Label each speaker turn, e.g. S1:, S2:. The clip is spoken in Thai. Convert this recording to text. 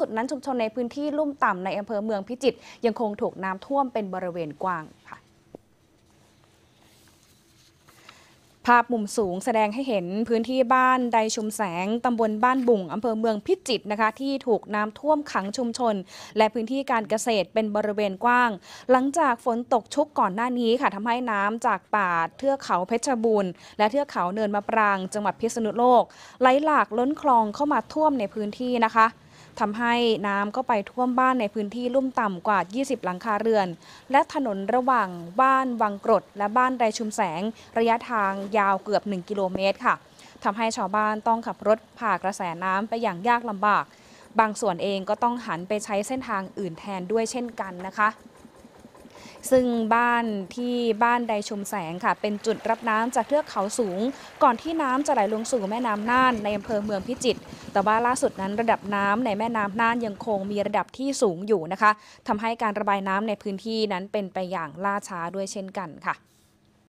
S1: สุดนั้นชุมชนในพื้นที่ลุ่มต่ำในอำเภอเมืองพิจิตรยังคงถูกน้ำท่วมเป็นบริเวณกว้างค่ะภาพมุมสูงแสดงให้เห็นพื้นที่บ้านใดชุมแสงตำบลบ้านบุ่งอำเภอเมืองพิจิตรนะคะที่ถูกน้ำท่วมขังชุมชนและพื้นที่การเกษตรเป็นบริเวณกว้างหลังจากฝนตกชุกก่อนหน้านี้ค่ะทำให้น้ำจากป่าเทือกเขาเพชรบูรณ์และเทือกเขาเนินมะปรางจังหวัดพิษณุโลกไหลหลากล้นคลองเข้ามาท่วมในพื้นที่นะคะทำให้น้ำก็ไปท่วมบ้านในพื้นที่ลุ่มต่ำกว่า20หลังคาเรือนและถนนระหว่างบ้านวังกรดและบ้านใดชุมแสงระยะทางยาวเกือบ1 กิโลเมตรค่ะทำให้ชาวบ้านต้องขับรถผ่ากระแสน้ำไปอย่างยากลำบากบางส่วนเองก็ต้องหันไปใช้เส้นทางอื่นแทนด้วยเช่นกันนะคะซึ่งบ้านใดชุมแสงค่ะเป็นจุดรับน้ำจากเทือกเขาสูงก่อนที่น้ำจะไหลลงสู่แม่น้ำน่านในอำเภอเมืองพิจิตรแต่ว่าล่าสุดนั้นระดับน้ำในแม่น้ำน่านยังคงมีระดับที่สูงอยู่นะคะทำให้การระบายน้ำในพื้นที่นั้นเป็นไปอย่างล่าช้าด้วยเช่นกันค่ะ